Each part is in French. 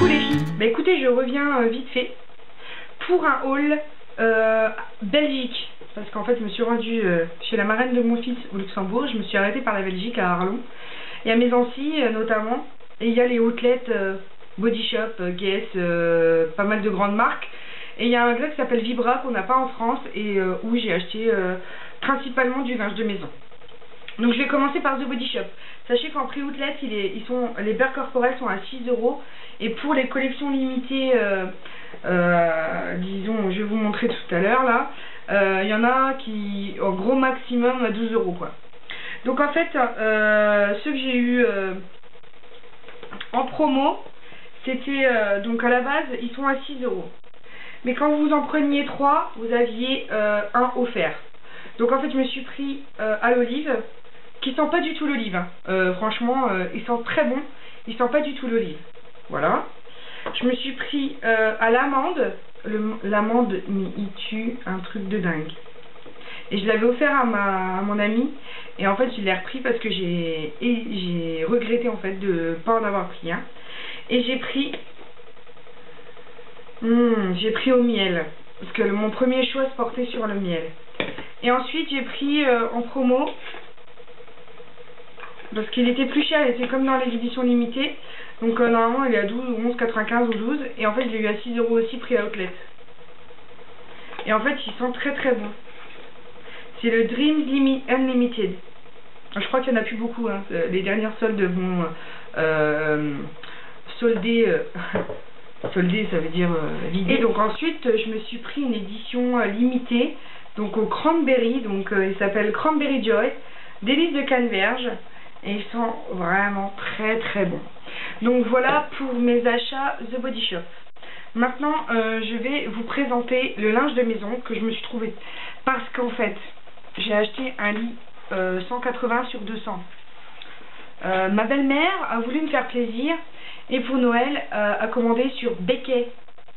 Coucou les filles, bah écoutez, je reviens vite fait pour un haul Belgique, parce qu'en fait je me suis rendue chez la marraine de mon fils au Luxembourg. Je me suis arrêtée par la Belgique à Arlon, et à Maison-Cy notamment, et il y a les outlets Body Shop, Guess, pas mal de grandes marques, et il y a un magasin qui s'appelle Vibra qu'on n'a pas en France, et où j'ai acheté principalement du linge de maison. Donc je vais commencer par The Body Shop. Sachez qu'en prix outlet, les beurres corporels sont à 6 €. Et pour les collections limitées, disons, je vais vous montrer tout à l'heure là, il y en a qui, au gros maximum, à 12 € quoi. Donc en fait, ceux que j'ai eu en promo, c'était, donc à la base, ils sont à 6 €. Mais quand vous en preniez 3, vous aviez un offert. Donc en fait, je me suis pris à l'olive, qui sent pas du tout l'olive, hein. Franchement, il sent très bon, il sent pas du tout l'olive. Voilà. Je me suis pris à l'amande, l'amande, mais il tue un truc de dingue. Et je l'avais offert à mon ami, et en fait je l'ai repris parce que j'ai regretté en fait de pas en avoir pris un. Et j'ai pris au miel, parce que mon premier choix se portait sur le miel. Et ensuite j'ai pris en promo, parce qu'il était plus cher, il était comme dans les éditions limitées. Donc normalement il est à 11,95 ou 12. Et en fait je l'ai eu à 6 € aussi, prix à outlet. Et en fait il sent très très bon. C'est le Dreams Unlimited. Je crois qu'il n'y en a plus beaucoup, hein. Les dernières soldes vont solder. Solder ça veut dire vider. Et donc ensuite je me suis pris une édition limitée, donc au cranberry. Donc il s'appelle Cranberry Joy, délice de canneberge. Et ils sont vraiment très très bons. Donc voilà pour mes achats The Body Shop. Maintenant je vais vous présenter le linge de maison que je me suis trouvé. Parce qu'en fait j'ai acheté un lit 180 sur 200. Ma belle-mère a voulu me faire plaisir, et pour Noël a commandé sur Bequet,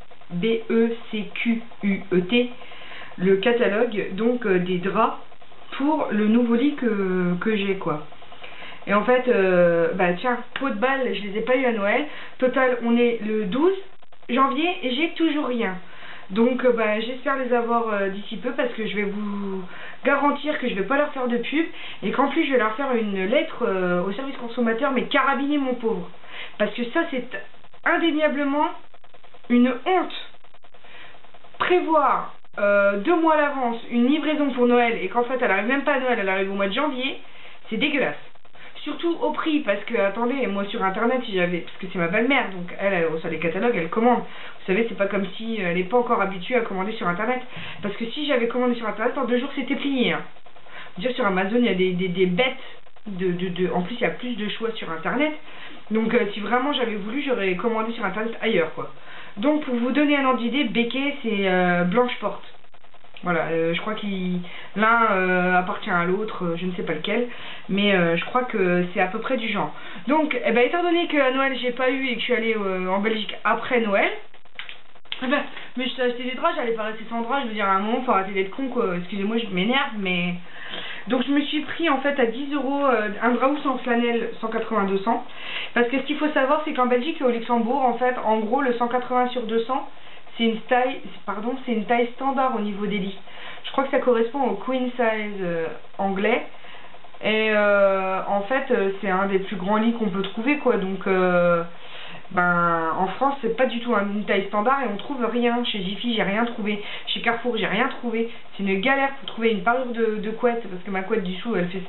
B-E-C-Q-U-E-T, le catalogue donc des draps pour le nouveau lit que j'ai quoi. Et en fait, bah tiens, pot de balle, je les ai pas eu à Noël. Total, on est le 12 janvier et j'ai toujours rien. Donc bah, j'espère les avoir d'ici peu, parce que je vais vous garantir que je vais pas leur faire de pub, et qu'en plus je vais leur faire une lettre au service consommateur, mais carabiner mon pauvre. Parce que ça c'est indéniablement une honte. Prévoir 2 mois à l'avance une livraison pour Noël, et qu'en fait elle arrive même pas à Noël, elle arrive au mois de janvier, c'est dégueulasse. Surtout au prix, parce que attendez, moi sur internet j'avais, parce que c'est ma belle-mère, donc elle reçoit les catalogues, elle commande. Vous savez, c'est pas comme si elle n'est pas encore habituée à commander sur internet, parce que si j'avais commandé sur internet, en 2 jours c'était plié, hein. Dire, sur Amazon il y a des bêtes en plus il y a plus de choix sur internet. Donc si vraiment j'avais voulu, j'aurais commandé sur internet ailleurs quoi. Donc pour vous donner un ordre d'idée, Bequet c'est Blanche Porte. Voilà, je crois qu'il l'un appartient à l'autre, je ne sais pas lequel, mais je crois que c'est à peu près du genre. Donc, eh ben, étant donné qu'à Noël j'ai pas eu, et que je suis allée en Belgique après Noël, eh ben, mais je t'ai acheté des draps, j'allais pas rester sans draps. Je veux dire, à un moment faut arrêter d'être con quoi. Excusez-moi, je m'énerve, mais donc je me suis pris en fait à 10 € un drap en flanelle 180-200, parce que ce qu'il faut savoir, c'est qu'en Belgique et au Luxembourg, en fait, en gros, le 180 sur 200, c'est une taille, c'est une taille standard au niveau des lits. Je crois que ça correspond au queen size anglais. Et en fait, c'est un des plus grands lits qu'on peut trouver quoi. Donc ben en France c'est pas du tout une taille standard, et on trouve rien. Chez Jiffy j'ai rien trouvé, chez Carrefour j'ai rien trouvé. C'est une galère pour trouver une parure de couette, parce que ma couette du coup elle fait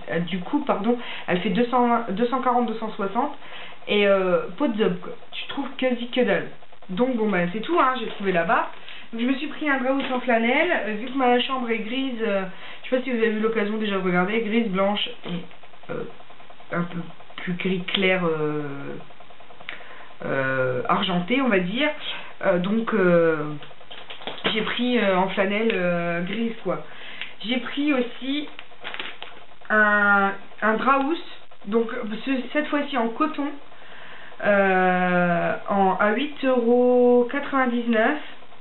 elle fait 240-260, et pot de zob quoi. Tu trouves quasi que dalle. Donc bon bah c'est tout, hein, j'ai trouvé là-bas. Donc je me suis pris un drap en flanelle, vu que ma chambre est grise, je sais pas si vous avez eu l'occasion déjà de regarder, grise, blanche et un peu plus gris clair, argenté on va dire. Donc j'ai pris en flanelle grise quoi. J'ai pris aussi un drap housse, donc cette fois-ci en coton, à 8,99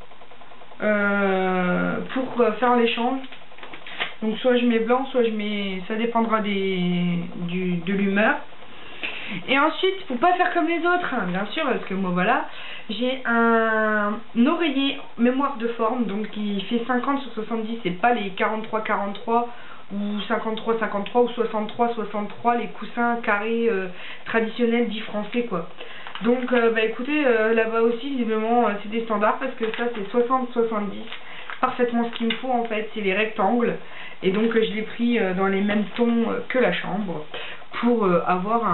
€ pour faire l'échange. Donc soit je mets blanc, soit je mets, ça dépendra de l'humeur. Et ensuite, faut pas faire comme les autres, hein, bien sûr, parce que moi voilà, j'ai un oreiller mémoire de forme, donc qui fait 50 sur 70, c'est pas les 43-43 ou 53-53 ou 63-63, les coussins carrés traditionnels dits français quoi. Donc bah écoutez, là-bas aussi visiblement c'est des standards parce que ça c'est 60-70, parfaitement ce qu'il me faut en fait, c'est les rectangles. Et donc je l'ai pris dans les mêmes tons que la chambre pour avoir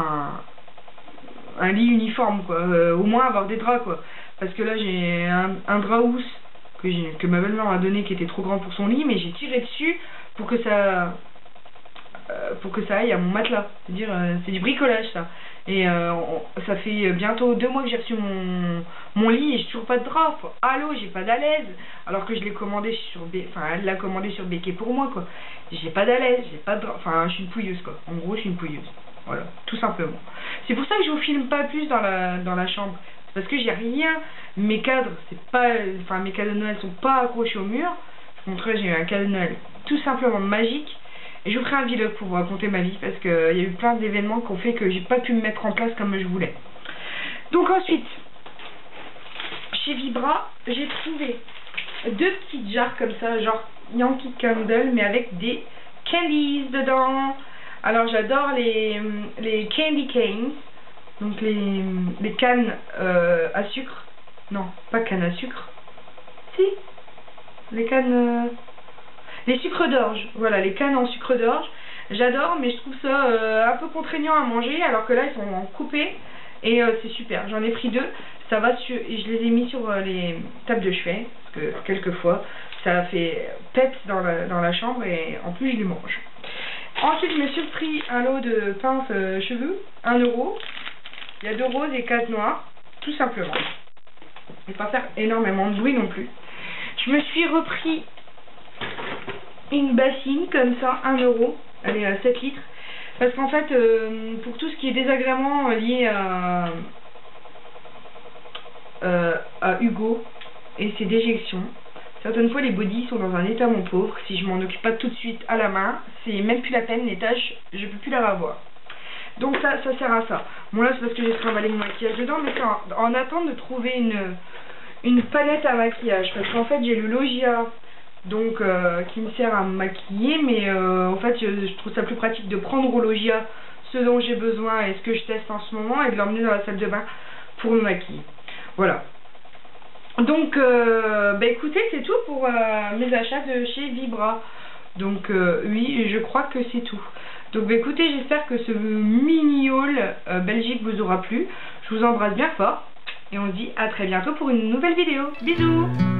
un lit uniforme quoi, au moins avoir des draps quoi. Parce que là j'ai un drap housse que ma belle-mère m'a donné qui était trop grand pour son lit, mais j'ai tiré dessus pour que ça aille à mon matelas. C'est-à-dire c'est du bricolage ça. Et ça fait bientôt 2 mois que j'ai reçu mon lit et j'ai toujours pas de drap. Allô, j'ai pas d'alaise. Alors que je l'ai commandé sur elle l'a commandé sur Béquet pour moi quoi. J'ai pas d'alaise, j'ai pas de drap. Enfin, je suis une pouilleuse quoi. En gros, je suis une pouilleuse. Voilà, tout simplement. C'est pour ça que je vous filme pas plus dans la chambre. Parce que j'ai rien. Mes cadres, c'est pas. Enfin, mes cadeaux de Noël sont pas accrochés au mur. Je vous montrerai, j'ai eu un cadeau de Noël tout simplement magique. Et je vous ferai un vlog pour vous raconter ma vie parce qu'il y a eu plein d'événements qui ont fait que j'ai pas pu me mettre en place comme je voulais. Donc ensuite, chez Vibra, j'ai trouvé 2 petites jarres comme ça, genre Yankee Candle, mais avec des candies dedans. Alors j'adore les candy canes, donc les cannes à sucre. Non, pas cannes à sucre. Si, les cannes... les sucres d'orge, voilà, les cannes en sucre d'orge, j'adore, mais je trouve ça un peu contraignant à manger, alors que là ils sont coupés et c'est super. J'en ai pris 2, ça va sur, et je les ai mis sur les tables de chevet, parce que quelquefois ça fait peps dans la chambre et en plus je les mange. Ensuite je me suis pris un lot de pinces cheveux, 1 €, il y a 2 roses et 4 noirs, tout simplement. Je ne vais pas faire énormément de bruit non plus. Je me suis repris une bassine comme ça, 1 €, elle est à 7 litres, parce qu'en fait pour tout ce qui est désagrément lié à Hugo et ses déjections, certaines fois les bodys sont dans un état mon pauvre, si je m'en occupe pas tout de suite à la main, c'est même plus la peine, les tâches je peux plus les revoir. Donc ça sert à ça. Bon là c'est parce que j'ai trimballé mon maquillage dedans, mais c'est en attente de trouver une palette à maquillage, parce qu'en fait j'ai le Logia donc qui me sert à me maquiller, mais en fait je trouve ça plus pratique de prendre au Logia ce dont j'ai besoin et ce que je teste en ce moment et de l'emmener dans la salle de bain pour me maquiller. Voilà. Donc bah écoutez, c'est tout pour mes achats de chez Vibra. Donc oui, je crois que c'est tout. Donc bah écoutez, j'espère que ce mini haul Belgique vous aura plu. Je vous embrasse bien fort et on se dit à très bientôt pour une nouvelle vidéo. Bisous.